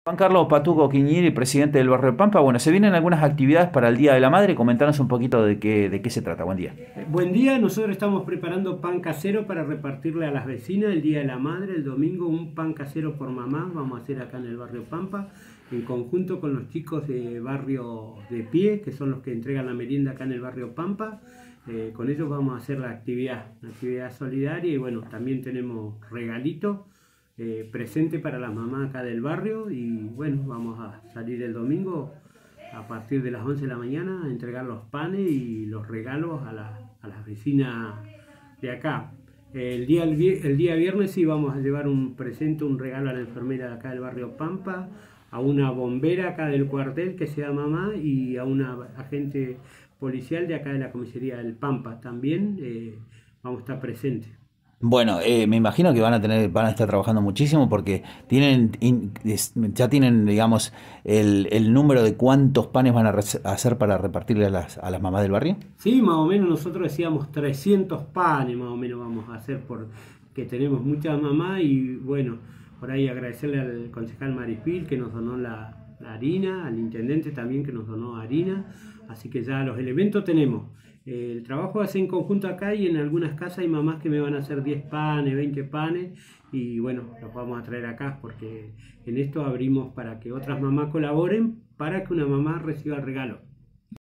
Juan Carlos Patuco Quiñiri, presidente del Barrio Pampa. Bueno, se vienen algunas actividades para el Día de la Madre. Comentanos un poquito de qué se trata. Buen día. Buen día, nosotros estamos preparando pan casero para repartirle a las vecinas el Día de la Madre, el domingo un pan casero por mamá, vamos a hacer acá en el barrio Pampa, en conjunto con los chicos de Barrio de Pie, que son los que entregan la merienda acá en el barrio Pampa. Con ellos vamos a hacer la actividad, una actividad solidaria y bueno, también tenemos regalitos presente para las mamás acá del barrio y bueno, vamos a salir el domingo a partir de las 11 de la mañana a entregar los panes y los regalos a las vecinas de acá. El día viernes sí vamos a llevar un presente, un regalo a la enfermera de acá del barrio Pampa, a una bombera acá del cuartel que se llama mamá y a una agente policial de acá de la comisaría del Pampa también vamos a estar presentes. Bueno, me imagino que van a estar trabajando muchísimo porque ya tienen, digamos, el número de cuántos panes van a hacer para repartirle a las mamás del barrio. Sí, más o menos nosotros decíamos 300 panes, más o menos vamos a hacer porque tenemos muchas mamás y bueno, por ahí agradecerle al concejal Maripil que nos donó la harina, al intendente también que nos donó harina, así que ya los elementos tenemos. El trabajo hace en conjunto acá y en algunas casas hay mamás que me van a hacer 10 panes, 20 panes y bueno, los vamos a traer acá porque en esto abrimos para que otras mamás colaboren para que una mamá reciba el regalo.